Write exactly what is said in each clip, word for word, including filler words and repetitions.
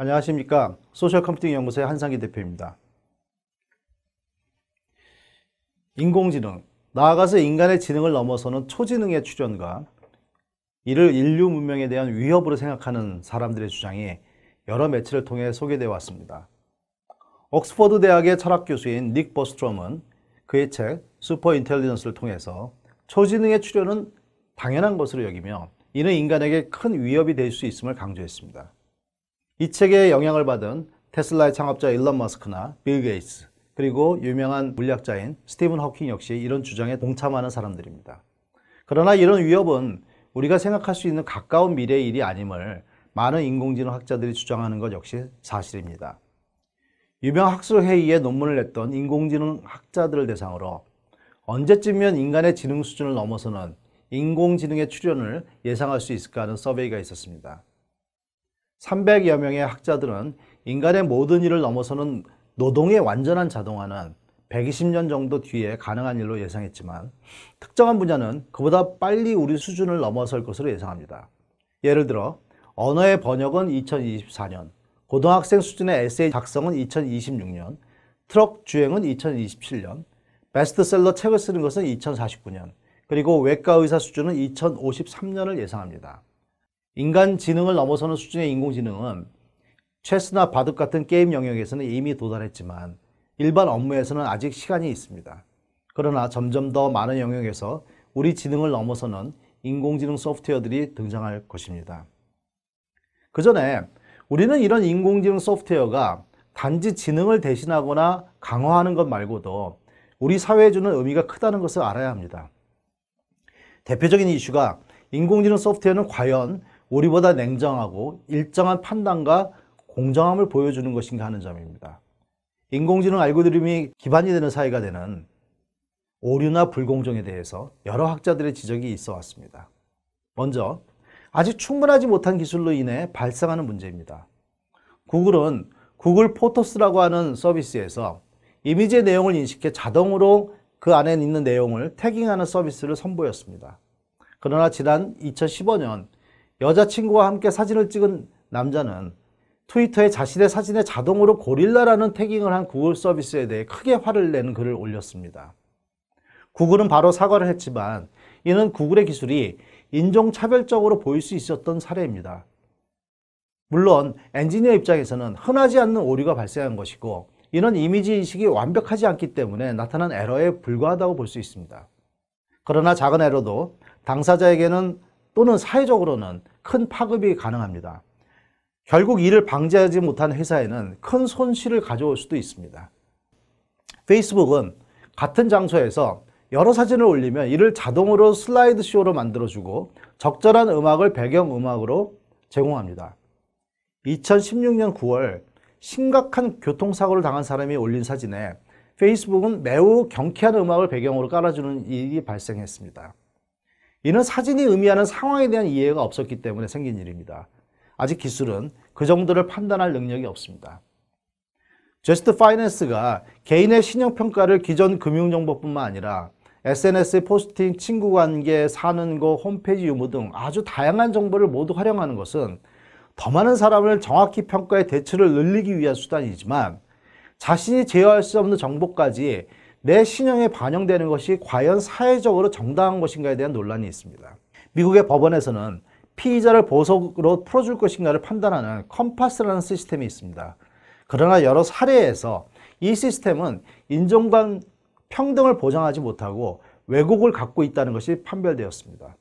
안녕하십니까. 소셜 컴퓨팅 연구소의 한상기 대표입니다. 인공지능, 나아가서 인간의 지능을 넘어서는 초지능의 출현과 이를 인류 문명에 대한 위협으로 생각하는 사람들의 주장이 여러 매체를 통해 소개되어 왔습니다. 옥스퍼드 대학의 철학 교수인 닉 버스트롬은 그의 책 슈퍼 인텔리전스를 통해서 초지능의 출현은 당연한 것으로 여기며 이는 인간에게 큰 위협이 될 수 있음을 강조했습니다. 이 책에 영향을 받은 테슬라의 창업자 일론 머스크나 빌 게이츠, 그리고 유명한 물리학자인 스티븐 호킹 역시 이런 주장에 동참하는 사람들입니다. 그러나 이런 위협은 우리가 생각할 수 있는 가까운 미래의 일이 아님을 많은 인공지능 학자들이 주장하는 것 역시 사실입니다. 유명 학술 회의에 논문을 냈던 인공지능 학자들을 대상으로 언제쯤이면 인간의 지능 수준을 넘어서는 인공지능의 출현을 예상할 수 있을까 하는 서베이가 있었습니다. 삼백여 명의 학자들은 인간의 모든 일을 넘어서는 노동의 완전한 자동화는 백이십 년 정도 뒤에 가능한 일로 예상했지만 특정한 분야는 그보다 빨리 우리 수준을 넘어설 것으로 예상합니다. 예를 들어 언어의 번역은 이천이십사 년, 고등학생 수준의 에세이 작성은 이천이십육 년, 트럭 주행은 이천이십칠 년, 베스트셀러 책을 쓰는 것은 이천사십구 년, 그리고 외과 의사 수준은 이천오십삼 년을 예상합니다. 인간 지능을 넘어서는 수준의 인공지능은 체스나 바둑 같은 게임 영역에서는 이미 도달했지만 일반 업무에서는 아직 시간이 있습니다. 그러나 점점 더 많은 영역에서 우리 지능을 넘어서는 인공지능 소프트웨어들이 등장할 것입니다. 그 전에 우리는 이런 인공지능 소프트웨어가 단지 지능을 대신하거나 강화하는 것 말고도 우리 사회에 주는 의미가 크다는 것을 알아야 합니다. 대표적인 이슈가 인공지능 소프트웨어는 과연 우리보다 냉정하고 일정한 판단과 공정함을 보여주는 것인가 하는 점입니다. 인공지능 알고리즘이 기반이 되는 사회가 되는 오류나 불공정에 대해서 여러 학자들의 지적이 있어 왔습니다. 먼저 아직 충분하지 못한 기술로 인해 발생하는 문제입니다. 구글은 구글 포토스라고 하는 서비스에서 이미지의 내용을 인식해 자동으로 그 안에 있는 내용을 태깅하는 서비스를 선보였습니다. 그러나 지난 이천십오 년 여자친구와 함께 사진을 찍은 남자는 트위터에 자신의 사진에 자동으로 고릴라라는 태깅을 한 구글 서비스에 대해 크게 화를 내는 글을 올렸습니다. 구글은 바로 사과를 했지만 이는 구글의 기술이 인종차별적으로 보일 수 있었던 사례입니다. 물론 엔지니어 입장에서는 흔하지 않는 오류가 발생한 것이고 이는 이미지 인식이 완벽하지 않기 때문에 나타난 에러에 불과하다고 볼 수 있습니다. 그러나 작은 에러도 당사자에게는 또는 사회적으로는 큰 파급이 가능합니다. 결국 이를 방지하지 못한 회사에는 큰 손실을 가져올 수도 있습니다. 페이스북은 같은 장소에서 여러 사진을 올리면 이를 자동으로 슬라이드 쇼로 만들어주고 적절한 음악을 배경음악으로 제공합니다. 이천십육 년 구월 심각한 교통사고를 당한 사람이 올린 사진에 페이스북은 매우 경쾌한 음악을 배경으로 깔아주는 일이 발생했습니다. 이는 사진이 의미하는 상황에 대한 이해가 없었기 때문에 생긴 일입니다. 아직 기술은 그 정도를 판단할 능력이 없습니다. 저스트 파이낸스가 개인의 신용평가를 기존 금융정보뿐만 아니라 에스엔에스의 포스팅, 친구관계, 사는 곳, 홈페이지 유무 등 아주 다양한 정보를 모두 활용하는 것은 더 많은 사람을 정확히 평가해 대출을 늘리기 위한 수단이지만 자신이 제어할 수 없는 정보까지 내 신용에 반영되는 것이 과연 사회적으로 정당한 것인가에 대한 논란이 있습니다. 미국의 법원에서는 피의자를 보석으로 풀어줄 것인가를 판단하는 컴파스라는 시스템이 있습니다. 그러나 여러 사례에서 이 시스템은 인종 간 평등을 보장하지 못하고 왜곡을 갖고 있다는 것이 판별되었습니다.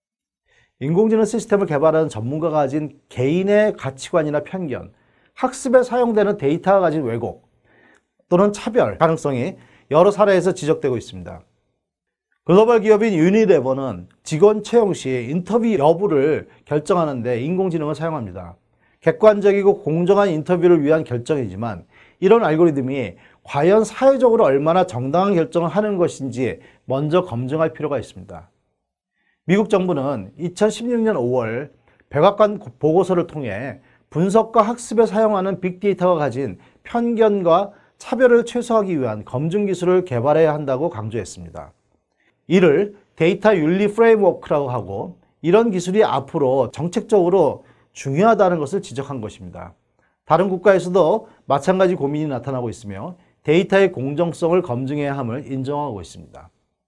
인공지능 시스템을 개발하는 전문가가 가진 개인의 가치관이나 편견, 학습에 사용되는 데이터가 가진 왜곡 또는 차별 가능성이 여러 사례에서 지적되고 있습니다. 글로벌 기업인 유니레버는 직원 채용 시 인터뷰 여부를 결정하는 데 인공지능을 사용합니다. 객관적이고 공정한 인터뷰를 위한 결정이지만 이런 알고리즘이 과연 사회적으로 얼마나 정당한 결정을 하는 것인지 먼저 검증할 필요가 있습니다. 미국 정부는 이천십육 년 오월 백악관 보고서를 통해 분석과 학습에 사용하는 빅데이터가 가진 편견과 차별을 최소화하기 위한 검증 기술을 개발해야 한다고 강조했습니다. 이를 데이터 윤리 프레임워크라고 하고 이런 기술이 앞으로 정책적으로 중요하다는 것을 지적한 것입니다. 다른 국가에서도 마찬가지 고민이 나타나고 있으며 데이터의 공정성을 검증해야 함을 인정하고 있습니다.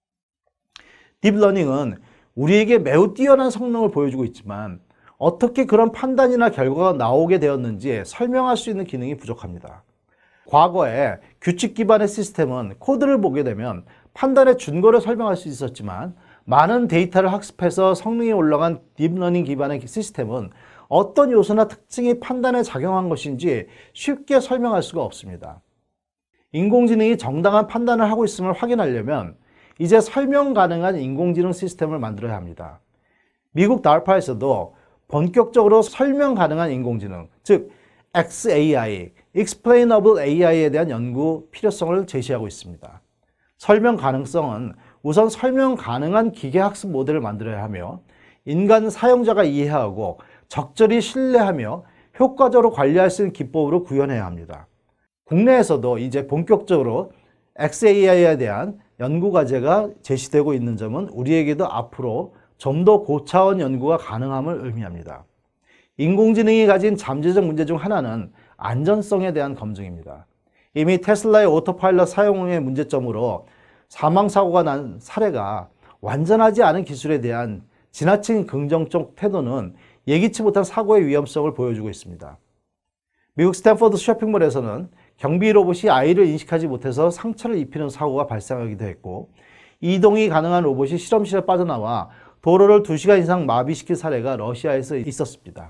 딥러닝은 우리에게 매우 뛰어난 성능을 보여주고 있지만 어떻게 그런 판단이나 결과가 나오게 되었는지 설명할 수 있는 기능이 부족합니다. 과거에 규칙 기반의 시스템은 코드를 보게 되면 판단의 준거를 설명할 수 있었지만 많은 데이터를 학습해서 성능이 올라간 딥러닝 기반의 시스템은 어떤 요소나 특징이 판단에 작용한 것인지 쉽게 설명할 수가 없습니다. 인공지능이 정당한 판단을 하고 있음을 확인하려면 이제 설명 가능한 인공지능 시스템을 만들어야 합니다. 미국 다르파에서도 본격적으로 설명 가능한 인공지능, 즉 엑스에이아이, Explainable 에이아이에 대한 연구 필요성을 제시하고 있습니다. 설명 가능성은 우선 설명 가능한 기계학습 모델을 만들어야 하며 인간 사용자가 이해하고 적절히 신뢰하며 효과적으로 관리할 수 있는 기법으로 구현해야 합니다. 국내에서도 이제 본격적으로 엑스에이아이에 대한 연구 과제가 제시되고 있는 점은 우리에게도 앞으로 좀 더 고차원 연구가 가능함을 의미합니다. 인공지능이 가진 잠재적 문제 중 하나는 안전성에 대한 검증입니다. 이미 테슬라의 오토파일럿 사용의 문제점으로 사망사고가 난 사례가 완전하지 않은 기술에 대한 지나친 긍정적 태도는 예기치 못한 사고의 위험성을 보여주고 있습니다. 미국 스탠퍼드 쇼핑몰에서는 경비 로봇이 아이를 인식하지 못해서 상처를 입히는 사고가 발생하기도 했고 이동이 가능한 로봇이 실험실에 빠져나와 도로를 두 시간 이상 마비시킨 사례가 러시아에서 있었습니다.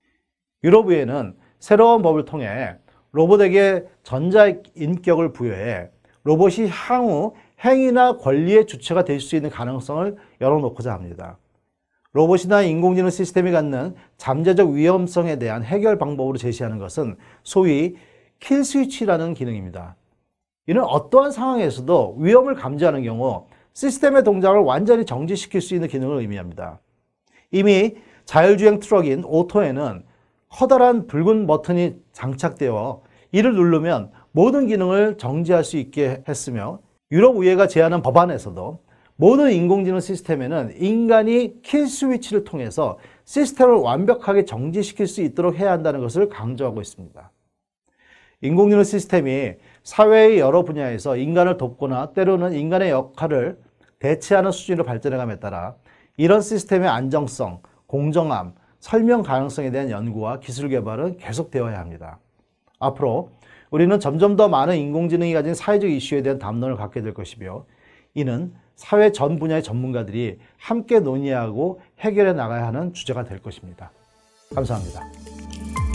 유럽의회는 새로운 법을 통해 로봇에게 전자인격을 부여해 로봇이 향후 행위나 권리의 주체가 될 수 있는 가능성을 열어놓고자 합니다. 로봇이나 인공지능 시스템이 갖는 잠재적 위험성에 대한 해결 방법으로 제시하는 것은 소위 킬스위치라는 기능입니다. 이는 어떠한 상황에서도 위험을 감지하는 경우 시스템의 동작을 완전히 정지시킬 수 있는 기능을 의미합니다. 이미 자율주행 트럭인 오토에는 커다란 붉은 버튼이 장착되어 이를 누르면 모든 기능을 정지할 수 있게 했으며 유럽의회가 제안한 법안에서도 모든 인공지능 시스템에는 인간이 킬 스위치를 통해서 시스템을 완벽하게 정지시킬 수 있도록 해야 한다는 것을 강조하고 있습니다. 인공지능 시스템이 사회의 여러 분야에서 인간을 돕거나 때로는 인간의 역할을 대체하는 수준으로 발전해감에 따라 이런 시스템의 안정성, 공정함, 설명 가능성에 대한 연구와 기술 개발은 계속되어야 합니다. 앞으로 우리는 점점 더 많은 인공지능이 가진 사회적 이슈에 대한 담론을 갖게 될 것이며 이는 사회 전 분야의 전문가들이 함께 논의하고 해결해 나가야 하는 주제가 될 것입니다. 감사합니다.